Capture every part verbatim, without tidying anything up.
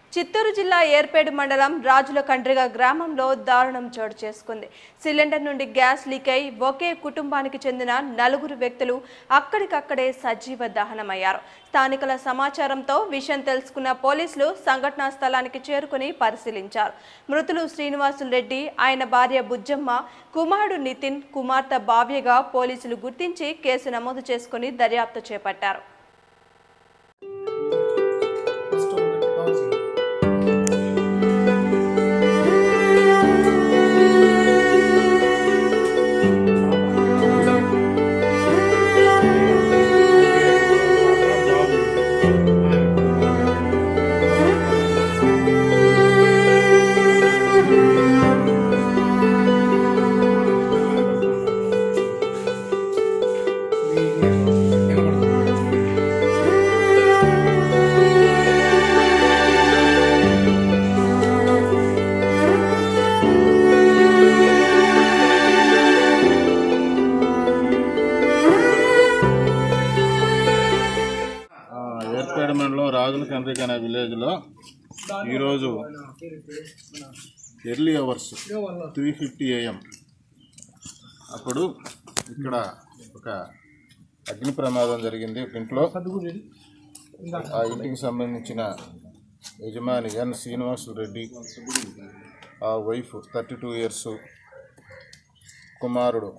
చిత్తూరు జిల్లా ఏర్పేడు మండలం రాజుకండ్రిగా గ్రామంలో దారుణం చోటు చేసుకుంది. సిలిండర్ నుండి గ్యాస్ లీక్ అయి ఒకే కుటుంబానికి చెందిన నలుగురు వ్యక్తులు అక్కడికక్కడే సజీవ దహనమయ్యారు. స్థానికుల సమాచారంతో విషయం తెలుసుకున్న పోలీసులు సంఘటనా స్థలానికి చేరుకుని పరిశీలించారు. మృతులు శ్రీనివాసులు రెడ్డి, ఆయన భార్య బుజ్జమ్మ, కుమారుడు నితిన్, కుమార్తె భావ్యగా పోలీసులు గుర్తించి కేసు నమోదు చేసుకుని దర్యాప్తు చేపట్టారు. ఏర్పేడు మండలం రాజుకండ్రిగా అనే విలేజ్లో ఈరోజు early hours three fifty AM అప్పుడు ఇక్కడ ఒక అగ్ని ప్రమాదం జరిగింది. ఇంట్లో ఆ ఇంటికి సంబంధించిన యజమాని ఎన్ శ్రీనివాసులు రెడ్డి, ఆ వైఫ్ థర్టీ టూ ఇయర్స్, కుమారుడు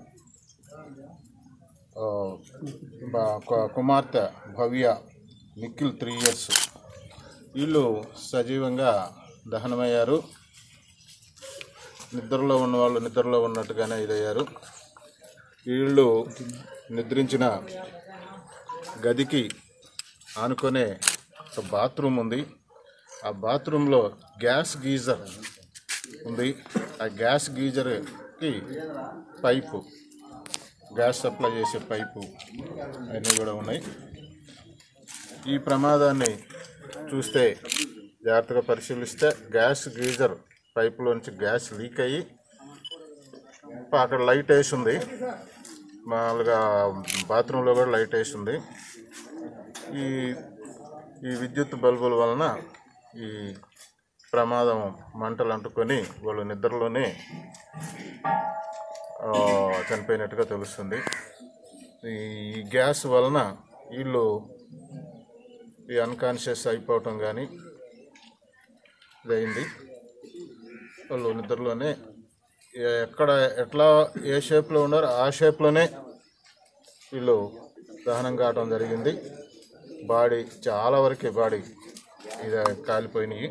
కుమార్తె భవ్య, నిఖిల్ త్రీ ఇయర్స్ వీళ్ళు సజీవంగా దహనమయ్యారు. నిద్రలో ఉన్న వాళ్ళు నిద్రలో ఉన్నట్టుగానే ఇదయ్యారు. వీళ్ళు నిద్రించిన గదికి ఆనుకునే ఒక బాత్రూమ్ ఉంది. ఆ బాత్రూంలో గ్యాస్ గీజర్ ఉంది. ఆ గ్యాస్ గీజర్కి పైపు, గ్యాస్ సప్లై చేసే పైపు అన్నీ కూడా ఉన్నాయి. ఈ ప్రమాదాన్ని చూస్తే జాగ్రత్తగా పరిశీలిస్తే గ్యాస్ గీజర్ పైపులోంచి గ్యాస్ లీక్ అయ్యి అక్కడ లైట్ వేసి ఉంది. మామూలుగా బాత్రూంలో కూడా లైట్ వేసి ఉంది. ఈ ఈ విద్యుత్ బల్బుల వలన ఈ ప్రమాదం మంటలు అంటుకొని వాళ్ళు నిద్రలోనే చనిపోయినట్టుగా తెలుస్తుంది. ఈ గ్యాస్ వలన వీళ్ళు ఈ అన్కాన్షియస్ అయిపోవటం కానీ ఇదైంది. వాళ్ళు నిద్రలోనే ఎక్కడ ఎట్లా ఏ షేప్లో ఉన్నారో ఆ షేప్లోనే వీళ్ళు దహనం కావటం జరిగింది. బాడీ చాలా వరకే బాడీ ఇది కాలిపోయినాయి.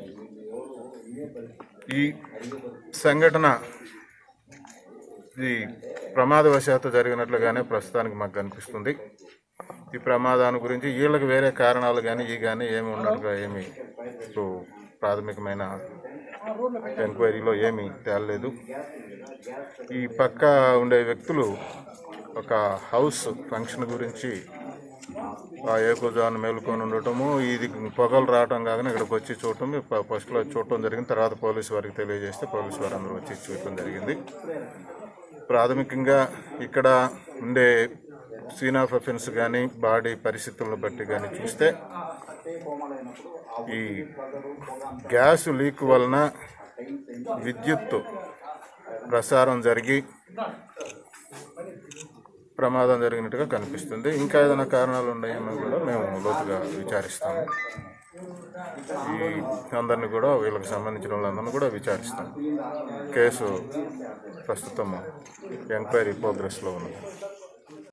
ఈ సంఘటన ఇది ప్రమాదవశాత్తు జరిగినట్లుగానే ప్రస్తుతానికి మాకు కనిపిస్తుంది. ఈ ప్రమాదాన్ని గురించి వీళ్ళకి వేరే కారణాలు కానీ ఈ కానీ ఏమి ఉన్నట్టుగా ఏమి ఇప్పుడు ప్రాథమికమైన ఎంక్వైరీలో ఏమీ తేలలేదు. ఈ పక్క ఉండే వ్యక్తులు ఒక హౌస్ ఫంక్షన్ గురించి ఆ ఏకోజాన్ని మేలుకొని ఉండటము, ఇది పొగలు రావటం కాగానే ఇక్కడికి వచ్చి చూడటం, ఫస్ట్లో చూడటం జరిగింది. తర్వాత పోలీసు వారికి తెలియజేస్తే పోలీసు వారు అందరూ వచ్చి చూడటం జరిగింది. ప్రాథమికంగా ఇక్కడ ఉండే సీన్ ఆఫ్ అఫెన్స్ కానీ బాడీ పరిస్థితులను బట్టి కానీ చూస్తే ఈ గ్యాస్ లీక్ వలన విద్యుత్ ప్రసారం జరిగి ప్రమాదం జరిగినట్టుగా కనిపిస్తుంది. ఇంకా ఏదైనా కారణాలు ఉన్నాయేమో కూడా మేము లోతుగా విచారిస్తాము. ఈ అందరినీ కూడా వీళ్ళకి సంబంధించిన వాళ్ళందరినీ కూడా విచారిస్తాము. కేసు ప్రస్తుతం ఎంక్వైరీ ప్రోగ్రెస్లో ఉన్నది.